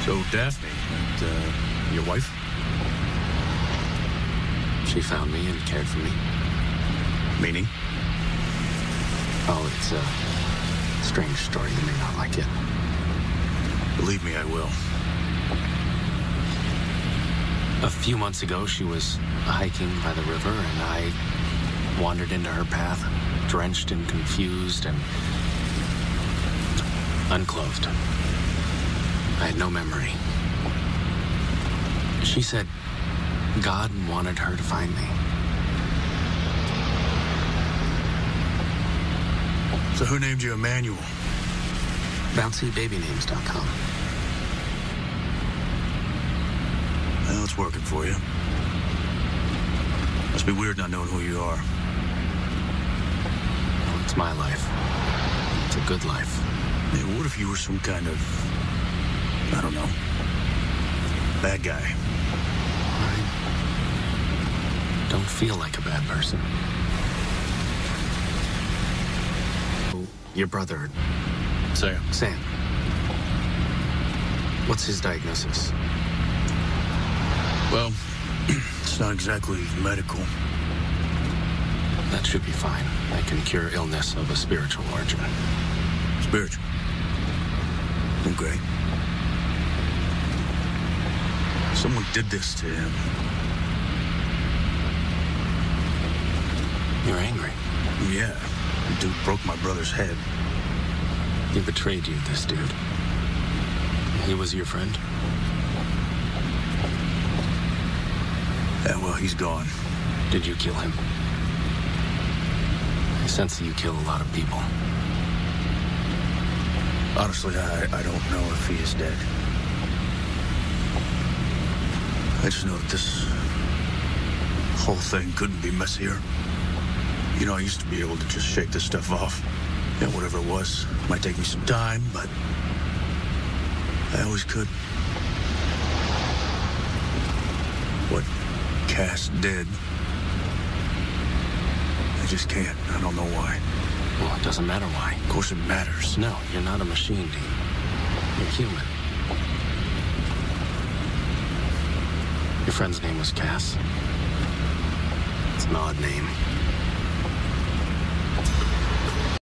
So, Daphne, and, your wife? She found me and cared for me. Meaning? Oh, it's a strange story. You may not like it. Believe me, I will. A few months ago, she was hiking by the river, and I wandered into her path, drenched and confused and unclothed. I had no memory. She said God wanted her to find me. So who named you Emmanuel? BouncyBabyNames.com. Well, it's working for you. Must be weird not knowing who you are. Well, it's my life. It's a good life. Hey, what if you were some kind of, I don't know, bad guy? I don't feel like a bad person. Your brother, Sam. What's his diagnosis? Well, it's not exactly medical. That should be fine. I can cure illness of a spiritual origin. Spiritual? Okay. Someone did this to him. You're angry. Yeah. The dude broke my brother's head. He betrayed you, this dude. He was your friend? Yeah, well, he's gone. Did you kill him? I sense that you kill a lot of people. Honestly, I don't know if he is dead. I just know that this whole thing couldn't be messier. You know, I used to be able to just shake this stuff off. Yeah, whatever it was. Might take me some time, but I always could. What Cass did, I just can't. I don't know why. Well, it doesn't matter why. Of course it matters. No, you're not a machine, Dean. You're human. Your friend's name was Cass. It's an odd name.